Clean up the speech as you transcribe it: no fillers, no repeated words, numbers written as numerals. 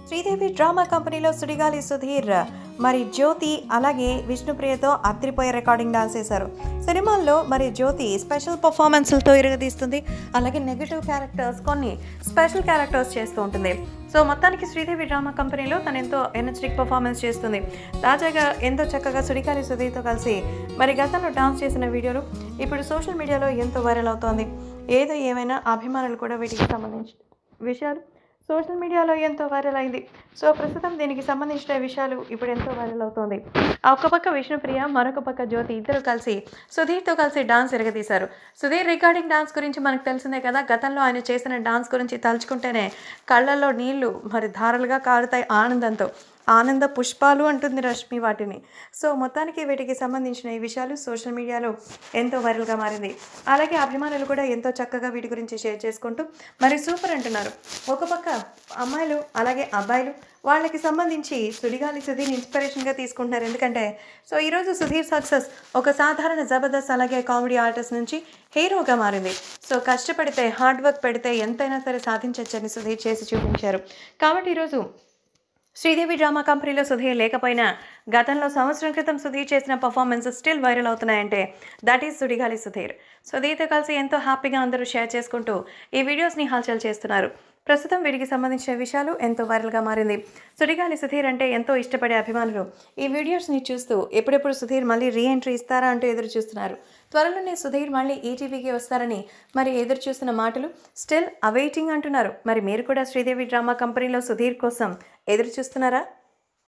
Sridevi drama కంపెనీలో సుడిగాలి సుధీర్ మరి జ్యోతి అలాగే విష్ణుప్రియతో అత్తిరిపోయే రికార్డింగ్ డాన్స్ చేశారు. సినిమాల్లో మరి జ్యోతి స్పెషల్ పర్ఫార్మెన్స్లతో ఇరగదీస్తుంది. అలాగే నెగిటివ్ క్యారెక్టర్స్ కొన్ని స్పెషల్ క్యారెక్టర్స్ చేస్తూ ఉంటుంది. సో మొత్తానికి శ్రీదేవి డ్రామా కంపెనీలో తను ఎంతో ఎనర్జెటిక్ పర్ఫార్మెన్స్ చేస్తుంది. తాజాగా ఎంతో చక్కగా సుడిగాలి సుధీర్తో కలిసి మరి గతంలో డాన్స్ చేసిన వీడియోలు ఇప్పుడు సోషల్ మీడియాలో ఎంతో వైరల్ అవుతోంది. ఏదో ఏమైనా అభిమానులు కూడా వీటికి సంబంధించిన విషయాలు సోషల్ మీడియాలో ఎంతో వైరల్ అయింది. సో ప్రస్తుతం దీనికి సంబంధించిన విషయాలు ఇప్పుడు ఎంతో వైరల్ అవుతోంది. ఒక పక్క విష్ణుప్రియ, మరొక పక్క జ్యోతి ఇద్దరు కలిసి సుధీర్తో కలిసి డాన్స్ ఇరగదీశారు. సుధీర్ రికార్డింగ్ డాన్స్ గురించి మనకు తెలిసిందే కదా. గతంలో ఆయన చేసిన డాన్స్ గురించి తలుచుకుంటేనే కళ్ళల్లో నీళ్లు మరి ధారలుగా కారుతాయి ఆనందంతో. ఆనంద పుష్పాలు అంటుంది రష్మి వాటిని. సో మొత్తానికి వీటికి సంబంధించిన ఈ విషయాలు సోషల్ మీడియాలో ఎంతో వైరల్గా మారింది. అలాగే అభిమానులు కూడా ఎంతో చక్కగా వీటి గురించి షేర్ చేసుకుంటూ మరి సూపర్ అంటున్నారు. ఒక పక్క అమ్మాయిలు అలాగే అబ్బాయిలు వాళ్ళకి సంబంధించి సుడిగాలి సుధీర్ ఇన్స్పిరేషన్గా తీసుకుంటున్నారు. ఎందుకంటే సో ఈరోజు సుధీర్ సక్సెస్ ఒక సాధారణ జబర్దస్త్ అలాగే కామెడీ ఆర్టిస్ట్ నుంచి హీరోగా మారింది. సో కష్టపడితే హార్డ్ వర్క్ పెడితే ఎంతైనా సరే సాధించవచ్చని సుధీర్ చేసి చూపించారు. కాబట్టి ఈరోజు శ్రీదేవి డ్రామా కంపెనీలో సుధీర్ లేకపోయినా గతంలో సంవత్సరం క్రితం సుధీర్ చేసిన పర్ఫార్మెన్స్ స్టిల్ వైరల్ అవుతున్నాయంటే దట్ ఈస్ సుడిగాలి సుధీర్. సుధీర్తో కలిసి ఎంతో హ్యాపీగా అందరూ షేర్ చేసుకుంటూ ఈ వీడియోస్ని హల్చల్ చేస్తున్నారు. ప్రస్తుతం వీటికి సంబంధించిన విషయాలు ఎంతో వైరల్గా మారింది. సుడిగాలి సుధీర్ అంటే ఎంతో ఇష్టపడే అభిమానులు ఈ వీడియోస్ని చూస్తూ ఎప్పుడెప్పుడు సుధీర్ మళ్ళీ రీఎంట్రీ ఇస్తారా అంటూ ఎదురు చూస్తున్నారు. త్వరలోనే సుధీర్ మళ్ళీ ఈటీవీకి వస్తారని మరి ఎదురు చూస్తున్న మాటలు స్టిల్ అవైటింగ్ అంటున్నారు. మరి మీరు కూడా శ్రీదేవి డ్రామా కంపెనీలో సుధీర్ కోసం ఎదురు చూస్తున్నారా?